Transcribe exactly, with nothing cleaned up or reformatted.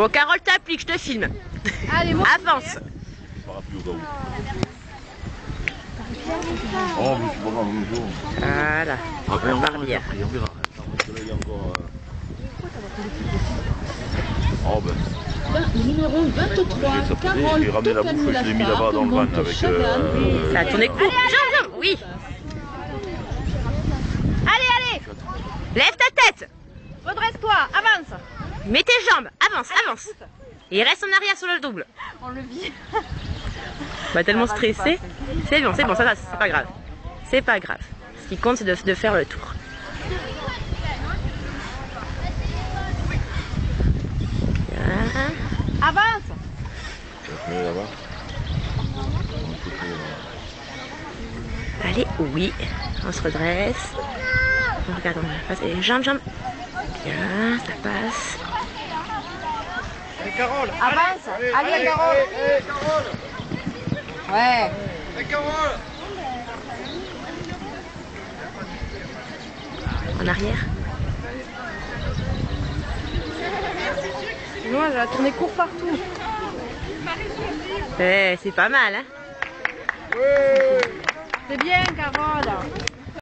Bon, Carole, t'appliques, je te filme. Allez, moi. Avance. Oh, mais c'est pas grave, on joue. Voilà. Ah, ben, on va va revenir. on verra. Parce que là, il y a encore. Euh... Oh, ben. Numéro vingt-trois, Carole, j'ai ramené la bouffe, je l'ai mis là-bas dans le van avec. Euh, Ça a tourné court. Viens, viens. Oui. Allez, allez. Lève ta tête. Redresse-toi, avance. Mets tes jambes. Avance, avance. Et reste en arrière sur le double. On le vit. Bah tellement stressé. C'est bon, c'est bon, ça va, c'est pas grave. C'est pas grave. Ce qui compte, c'est de, de faire le tour. Voilà. Avance. là-bas. Allez, oui. On se redresse. On regarde, on passe. Et jambes, jambes. Bien, ça passe. Allez, Carole. Avance. Allez, Allez, allez, Carole. allez, allez, Carole. Ouais. Allez, Carole. En arrière. Moi, elle a tourné court partout. Eh, c'est pas mal, hein. Ouais. C'est bien, Carole.